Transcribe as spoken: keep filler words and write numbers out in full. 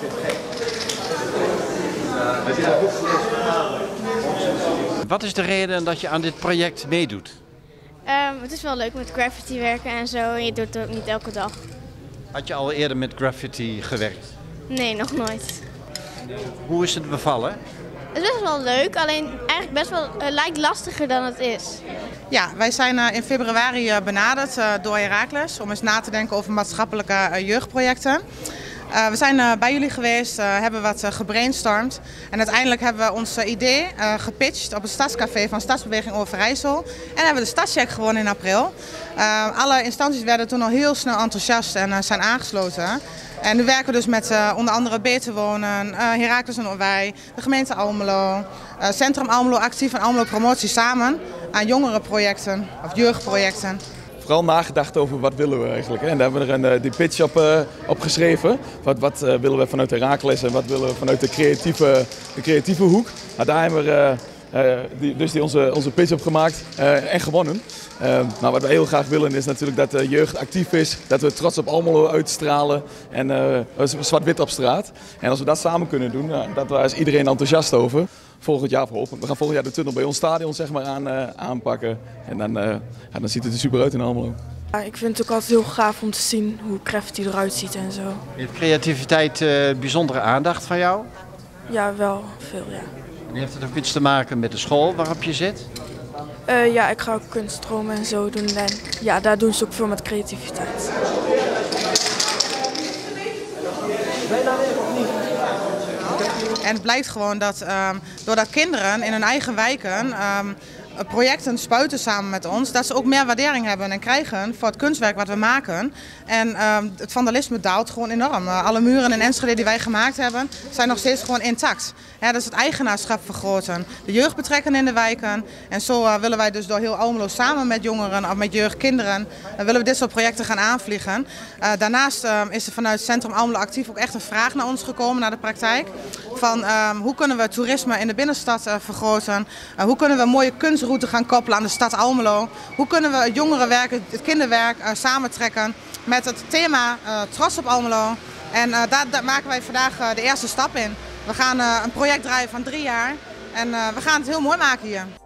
Wat is de reden dat je aan dit project meedoet? Um, het is wel leuk met graffiti werken en zo. En je doet het ook niet elke dag. Had je al eerder met graffiti gewerkt? Nee, nog nooit. Hoe is het bevallen? Het is best wel leuk, alleen eigenlijk best wel uh, lijkt lastiger dan het is. Ja, wij zijn uh, in februari uh, benaderd uh, door Heracles om eens na te denken over maatschappelijke uh, jeugdprojecten. Uh, we zijn uh, bij jullie geweest, uh, hebben wat uh, gebrainstormd en uiteindelijk hebben we ons uh, idee uh, gepitcht op het stadscafé van Stadsbeweging Overijssel en hebben we de Stadscheck gewonnen in april. Uh, alle instanties werden toen al heel snel enthousiast en uh, zijn aangesloten. En nu werken we dus met uh, onder andere Beter Wonen, uh, Heracles en wij, de gemeente Almelo, uh, Centrum Almelo Actief en Almelo Promotie samen aan jongerenprojecten of jeugdprojecten. Vooral nagedacht over wat willen we eigenlijk. Hè? En daar hebben we er een, die pitch op, uh, op geschreven. Wat, wat uh, willen we vanuit Heracles en wat willen we vanuit de creatieve, de creatieve hoek. Nou, daar hebben we uh, uh, die, dus die onze, onze pitch op gemaakt uh, en gewonnen. Uh, nou, wat we heel graag willen is natuurlijk dat de jeugd actief is, dat we trots op Almelo uitstralen en uh, zwart-wit op straat. En als we dat samen kunnen doen, uh, daar is iedereen enthousiast over. Volgend jaar verhopen. We gaan volgend jaar de tunnel bij ons stadion zeg maar, aan, uh, aanpakken en dan, uh, ja, dan ziet het er super uit in Almelo. Ja, ik vind het ook altijd heel gaaf om te zien hoe graffiti eruit ziet en zo. Heeft creativiteit uh, bijzondere aandacht van jou? Ja, wel veel, ja. En heeft het ook iets te maken met de school waarop je zit? Uh, ja, ik ga ook kunststromen en zo doen en ja, daar doen ze ook veel met creativiteit. En het blijkt gewoon dat um, doordat kinderen in hun eigen wijken um, projecten spuiten samen met ons, dat ze ook meer waardering hebben en krijgen voor het kunstwerk wat we maken. En um, het vandalisme daalt gewoon enorm. Uh, alle muren in Enschede die wij gemaakt hebben, zijn nog steeds gewoon intact. Ja, dat is het eigenaarschap vergroten. De jeugd betrekken in de wijken. En zo uh, willen wij dus door heel Almelo samen met jongeren of met jeugdkinderen, uh, willen we dit soort projecten gaan aanvliegen. Uh, daarnaast uh, is er vanuit Centrum Almelo Actief ook echt een vraag naar ons gekomen, naar de praktijk. Van um, hoe kunnen we toerisme in de binnenstad uh, vergroten? Uh, hoe kunnen we mooie kunstroutes gaan koppelen aan de stad Almelo? Hoe kunnen we het jongerenwerk, het kinderwerk uh, samentrekken met het thema uh, Trots op Almelo? En uh, daar, daar maken wij vandaag uh, de eerste stap in. We gaan uh, een project draaien van drie jaar en uh, we gaan het heel mooi maken hier.